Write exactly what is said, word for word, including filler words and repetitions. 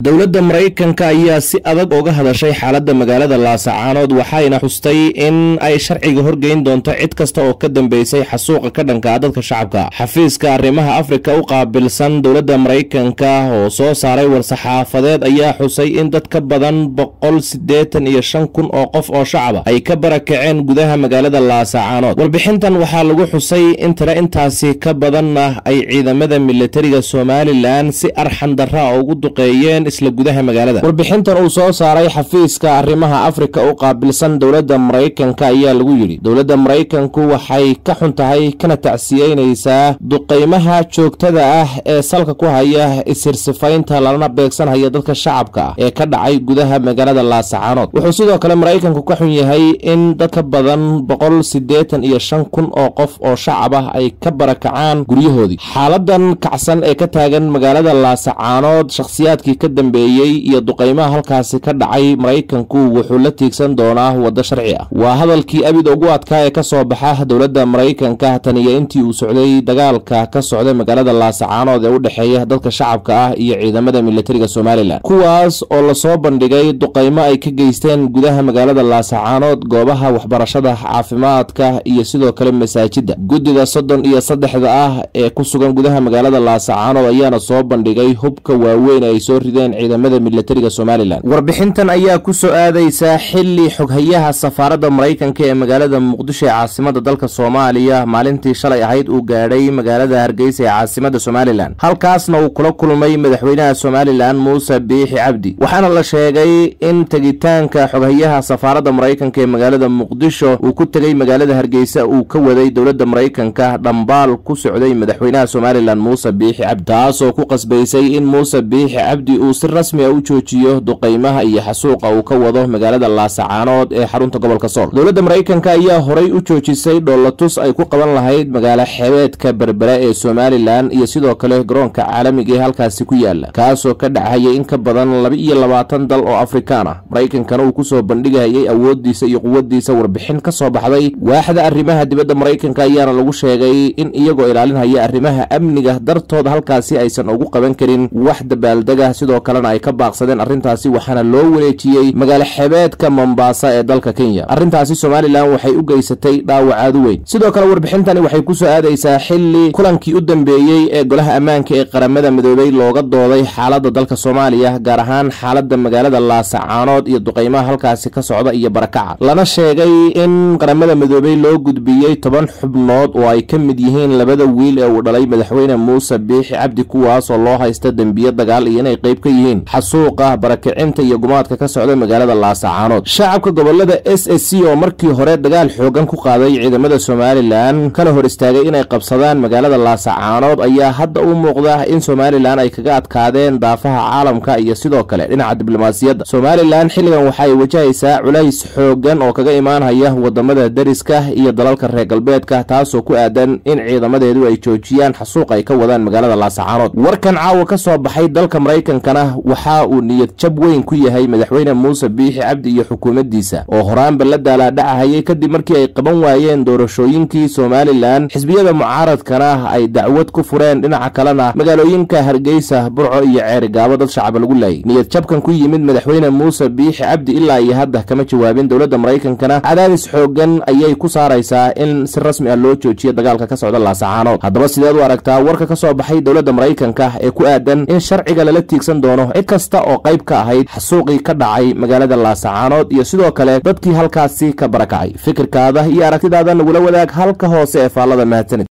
dowladda Mareykanka ayaa si adag uga hadashay xaaladda magaalada Laascaanood waxayna xustay in ay sharciga horgeyn doonto cid kasta oo ka dambeysay xasuuqa ka dhanka dadka shacabka. xafiiska arrimaha Afrika u qaabilsan dowladda Mareykanka oo soo saaray war-saxaafadeed ayaa xusay in dad ka badan boqol siddeetan iyo shan kun oo qof oo shacab ay ka barakaceen gudaha magaalada Laascaanood. warbixintan waxaa lagu xusay in tira intaasi ka badanna ay ciidamada militariga Somaliland si arxan darra ugu duqeeyeen isla gudaha magaalada. warbixintan uu soo saaray xafiiska arrimaha Afrika u qaabilsan dowladda Mareykanka ayaa lagu yiri dowladda Mareykanku waxay ka xuntahay kana tacsiyeynaysaa duqeymaha joogtada ah ee salka ku haya isirsifaynta lana beegsanaya dadka shacabka ah ee ka dhacay gudaha magaalada Laascaanood. wuxuu sidoo kale Mareykanku ka xun yahay in dad ka badan boqol siddeetan iyo shan kun oo qof oo shacab ah ay ka barakacaan guryahoodii. xaaladan kacsan ee ka taagan magaalada Laascaanood shakhsiyaadkii ka dambeeyay iyo duqeymaha halkaasi ka dhacay Mareykanku wuxuu la tiigsan doonaa wada sharci ah. waa hadalkii abid ugu adkaa ee ka soo baxa dowladda Mareykanka tan iyo intii uu socday dagaalka ka socday magaalada Laascaanood ee u dhaxeeya dadka shacabka ah iyo ciidamada militariga Somaliland, kuwaas oo la soo bandhigay duqeymo ay ka geysteen gudaha magaalada Laascaanood, goobaha waxbarashada, caafimaadka iyo sidoo kale masaajida. guddiga soddon iyo saddexda ah ee ku sugan gudaha magaalada Laascaanood ayaana soo bandhigay hubka waaweyn ay soo rideen ciidamada militariga Somaliland. warbixintan ayaa ku soo aadaysa xilli xoghayaha safaaradda Mareykanka ee magaalada Muqdisho ee caasimada dalka Soomaaliya maalintii shalay ahayd uu gaadhay magaalada Hargeysa ee caasimada Somaliland, halkaasna uu kula kulmay madaxweynaha Somaliland Muuse Biixi Cabdi. waxaana la sheegay in tagitaanka xoghayaha safaaradda Mareykanka ee magaalada Muqdisho uu ku tagay magaalada Hargeysa uu ka waday dowladda Mareykanka dhambaal ku socday madaxweynaha Somaliland Muuse Biixi Cabdi, taasoo ku qasbaysay in Muuse Biixi Cabdi uu si rasmi ah u joojiyo duqeymaha iyo xasuuqa uu ka wado magaalada Laascaanood ee xarunta gobolka Sool. dowladda Mareykanka ayaa horay u joojisay dhoolatus ay ku qaban lahayd magaalo xeebeedka Berbera ee Somaliland iyo sidoo kale garoonka caalamiga ee halkaasi ku yaala, kaasoo ka dhacayay in ka badan laba iyo labaatan dal oo Afrikaan ah. Mareykankana uu ku soo bandhigayay awoodiisa iyo quwadiisa. warbixin ka soo baxday waaxda arrimaha dibadda Mareykanka ayaana lagu sheegay in iyagoo ilaalinaya arrimaha amniga dartood halkaasi aysan ugu qaban karin wax dabaaldega, sidoo kalena ay ka baaqsadeen arrintaasi waxaana loo wareejiyey magaalo xeebeedka Mombasa ee dalka Kenya. arrintaasi Somaliland waxay u geysatay dhaawac aad u weyn. sidoo kale warbixintani waxay ku soo aadaysaa xilli kulankii u dambeeyey ee golaha ammaanka ee qaramada midoobay looga dooday xaaladda dalka Soomaaliya, gaar ahaan xaaladda magaalada Laascaanood iyo duqeymaha halkaasi ka socda iyo barakaca. lana sheegay in qaramada midoobay loo gudbiyey toban xubnood oo ay ka mid yihiin labada wiil ee uu dhalay madaxweyne Muuse Biixi Cabdi, kuwaas oo loo haysta dambiyo dagaal iyo inay qayb ka yihiin xasuuqa, barakicinta iyo gumaadka ka socda magaalada Laascaanood. shacabka gobolada S S C oo markii hore dagaal xoogan ku qaaday ciidamada Somaliland kana hor istaagay inay qabsadaan magaalada Laascaanood ayaa hadda u muuqda in Somaliland ay kaga adkaadeen daafaha caalamka iyo sidoo kale dhinaca diblomaasiyadda. Somaliland xilligan waxay wajahaysaa culays xoogan oo kaga imaanaya wadamada dariska iyo dalalka reer galbeedka, taasoo ku aadan in ciidamadeedu ay joojiyaan xasuuq ay ka wadaan magaalada Laascaanood. warkan caawa ka soo baxay dalka Mareykankana waxa uu niyad jab weyn ku yahay madaxweyne Muuse Biixi Cabdi iyo xukuumaddiisa oo horaan la daalaadhacayay kadib markii ay qaban waayeen doorashooyinkii Somaliland. xisbiyada mucaaradkana ay dacwad ku fureen, dhinaca kalena magaalooyinka Hargeysa, Burco iyo Ceerigaabo dad shacab lagu laayay. niyad jabkan ku yimid madaxweyne Muuse Biixi Cabdi ilaa iyo hadda kama jawaabin dowladda Mareykankana cadaadis xoogan ayay ku saaraysaa in si rasmi ah loo joojiyo dagaalka ka socda Laascaanood. haddaba sideed u aragtaa warka ka soo baxay dowladda Mareykanka ee ku aadan in sharciga lala tiigsan doono cid kasta oo qayb ka ahayd xasuuqii ka dhacay magaalada Laascaanood iyo sidoo kale dadkii halkaasi ka barakacay? fikirkaada iyo aragtidaada nagula wadaag halka hoose ee faallada mahadsanid.